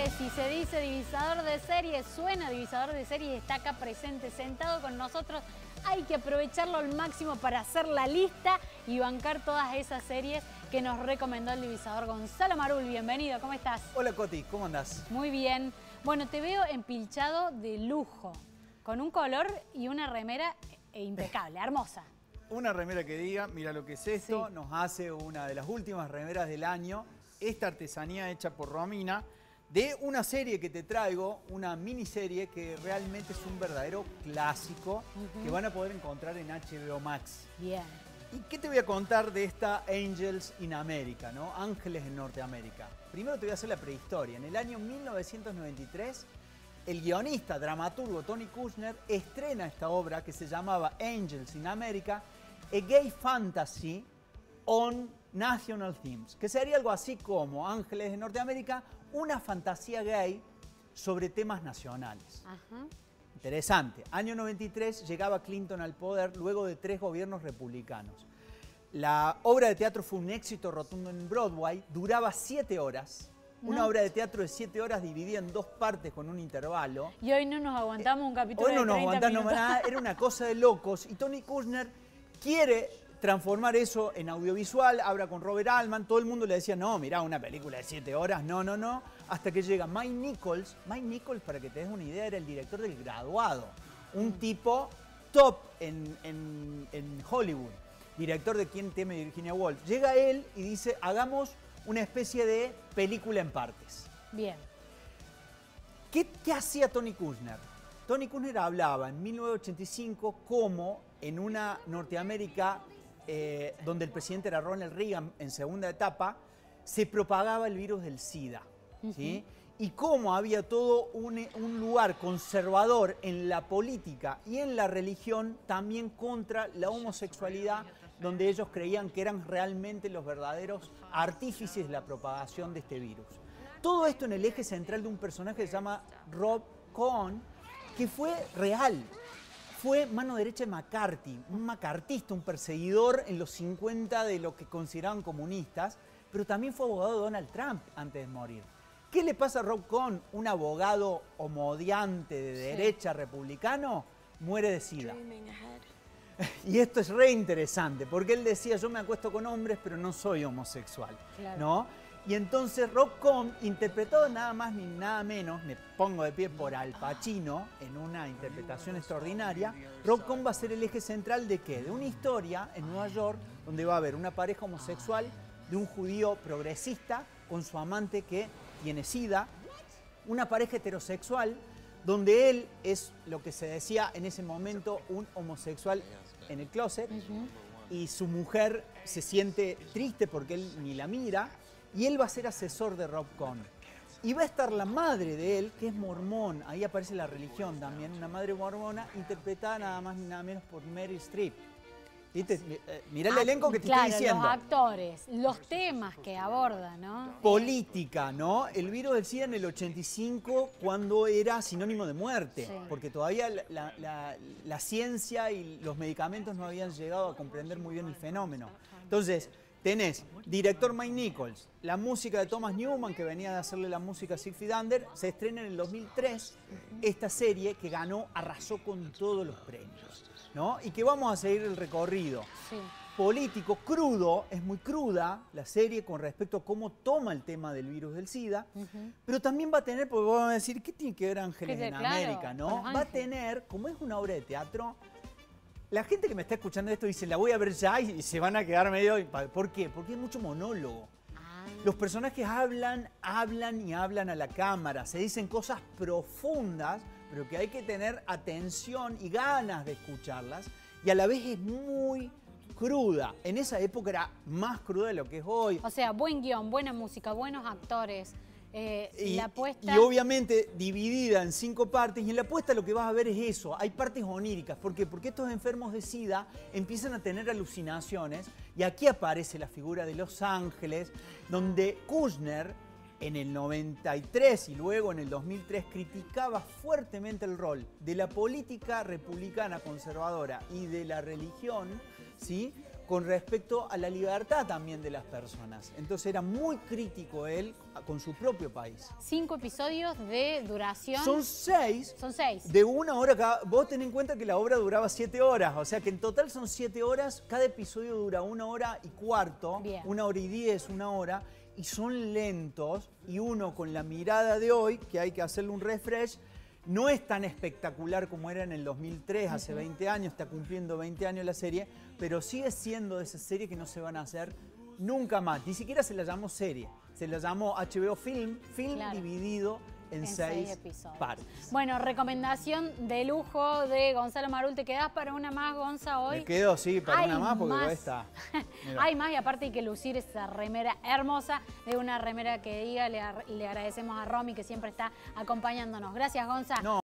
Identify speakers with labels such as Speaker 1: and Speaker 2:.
Speaker 1: Si se dice divisador de series, suena divisador de series, está acá presente, sentado con nosotros. Hay que aprovecharlo al máximo para hacer la lista y bancar todas esas series que nos recomendó el divisador. Gonzalo Marul, bienvenido, ¿cómo estás?
Speaker 2: Hola Coti, ¿cómo andás?
Speaker 1: Muy bien. Bueno, te veo empilchado de lujo, con un color y una remera impecable, hermosa.
Speaker 2: Una remera que diga, mira lo que es esto,
Speaker 1: Sí.
Speaker 2: nos hace una de las últimas remeras del año, esta artesanía hecha por Romina, de una serie que te traigo, una miniserie que realmente es un verdadero clásico que van a poder encontrar en HBO Max.
Speaker 1: Bien.
Speaker 2: ¿Y qué te voy a contar de esta Angels in America, ¿no? Ángeles en Norteamérica? Primero te voy a hacer la prehistoria. En el año 1993, el guionista, dramaturgo Tony Kushner estrena esta obra que se llamaba Angels in America, a gay fantasy on national themes, que sería algo así como Ángeles de Norteamérica, una fantasía gay sobre temas nacionales.
Speaker 1: Ajá.
Speaker 2: Interesante. Año 93 llegaba Clinton al poder luego de 3 gobiernos republicanos. La obra de teatro fue un éxito rotundo en Broadway, duraba 7 horas. Una obra de teatro de 7 horas dividida en 2 partes con un intervalo.
Speaker 1: Y hoy no nos aguantamos un capítulo
Speaker 2: Hoy no
Speaker 1: de
Speaker 2: nos
Speaker 1: 30
Speaker 2: aguantamos
Speaker 1: minutos.
Speaker 2: nada, era una cosa de locos. Y Tony Kushner quiere transformar eso en audiovisual, habla con Robert Altman, todo el mundo le decía, no, mirá, una película de 7 horas, no, hasta que llega Mike Nichols. Mike Nichols, para que te des una idea, era el director del Graduado, un tipo top en Hollywood, director de Quien teme Virginia Woolf. Llega él y dice, hagamos una especie de película en partes.
Speaker 1: Bien.
Speaker 2: ¿Qué hacía Tony Kushner? Tony Kushner hablaba en 1985 como en una Norteamérica donde el presidente era Ronald Reagan en segunda etapa, se propagaba el virus del SIDA. ¿Sí? Y cómo había todo un lugar conservador en la política y en la religión también contra la homosexualidad, donde ellos creían que eran realmente los verdaderos artífices de la propagación de este virus. Todo esto en el eje central de un personaje que se llama Rob Cohn, que fue real. Fue mano derecha de McCarthy, un macartista, un perseguidor en los 50 de lo que consideraban comunistas, pero también fue abogado de Donald Trump antes de morir. ¿Qué le pasa a Rob Cohn, un abogado homodiante de derecha republicano? Muere de SIDA. Y esto es re interesante, porque él decía, yo me acuesto con hombres, pero no soy homosexual,
Speaker 1: Claro.
Speaker 2: ¿no? Y entonces Rob Cohn, interpretado nada más ni nada menos, me pongo de pie por Al Pacino, en una interpretación extraordinaria, Rob Cohn va a ser el eje central ¿de qué? De una historia en Nueva York, donde va a haber una pareja homosexual de un judío progresista con su amante que tiene SIDA, una pareja heterosexual, donde él es lo que se decía en ese momento un homosexual en el closet, y su mujer se siente triste porque él ni la mira, y él va a ser asesor de Rob Cohn. Y va a estar la madre de él, que es mormón, ahí aparece la religión también, una madre mormona, interpretada nada más ni nada menos por Meryl Streep. ¿Viste? Mirá el elenco que te estoy diciendo.
Speaker 1: Los actores, los temas que aborda, ¿no?
Speaker 2: Política, ¿no? El virus del SIDA en el 85, cuando era sinónimo de muerte,
Speaker 1: Sí.
Speaker 2: porque todavía la ciencia y los medicamentos no habían llegado a comprender muy bien el fenómeno. Entonces, tenés director Mike Nichols, la música de Thomas Newman, que venía de hacerle la música a Six Feet Under, se estrena en el 2003, esta serie que arrasó con todos los premios, ¿no? Y que vamos a seguir el recorrido.
Speaker 1: Sí.
Speaker 2: Político, crudo, es muy cruda la serie con respecto a cómo toma el tema del virus del SIDA, pero también va a tener, porque vamos a decir, ¿qué tiene que ver Ángeles en
Speaker 1: Claro,
Speaker 2: América,
Speaker 1: con
Speaker 2: no?
Speaker 1: los
Speaker 2: Va a
Speaker 1: ángeles.
Speaker 2: tener, como es una obra de teatro, la gente que me está escuchando esto dice, la voy a ver ya y se van a quedar medio... ¿Por qué? Porque hay mucho monólogo. Los personajes hablan y hablan a la cámara, se dicen cosas profundas, pero que hay que tener atención y ganas de escucharlas, y a la vez es muy cruda. En esa época era más cruda de lo que es hoy.
Speaker 1: O sea, buen guión, buena música, buenos actores. La apuesta...
Speaker 2: Y obviamente dividida en 5 partes, y en la apuesta lo que vas a ver es eso, hay partes oníricas. ¿Por qué? Porque estos enfermos de SIDA empiezan a tener alucinaciones, y aquí aparece la figura de Los Ángeles, donde Kushner en el 93 y luego en el 2003 criticaba fuertemente el rol de la política republicana conservadora y de la religión, ¿sí?, con respecto a la libertad también de las personas. Entonces era muy crítico él con su propio país.
Speaker 1: 5 episodios de duración.
Speaker 2: Son 6.
Speaker 1: Son 6.
Speaker 2: De 1 hora cada. Vos ten en cuenta que la obra duraba 7 horas, o sea que en total son 7 horas. Cada episodio dura 1 hora y cuarto,
Speaker 1: Bien.
Speaker 2: 1 hora y 10, 1 hora. Y son lentos, y uno con la mirada de hoy, que hay que hacerle un refresh, no es tan espectacular como era en el 2003, hace 20 años, está cumpliendo 20 años la serie, pero sigue siendo de esa serie que no se van a hacer nunca más. Ni siquiera se la llamó serie, se la llamó HBO Film,
Speaker 1: Claro.
Speaker 2: dividido en 6
Speaker 1: episodios.
Speaker 2: partes.
Speaker 1: Bueno, recomendación de lujo de Gonzalo Marul. ¿Te quedás para una más, Gonza, hoy?
Speaker 2: Me quedo, sí, para
Speaker 1: Hay
Speaker 2: una más porque
Speaker 1: más.
Speaker 2: esta. Mirá.
Speaker 1: Hay más, y aparte hay que lucir esa remera hermosa, de una remera que diga. Le agradecemos a Romy, que siempre está acompañándonos. Gracias, Gonza.
Speaker 2: No.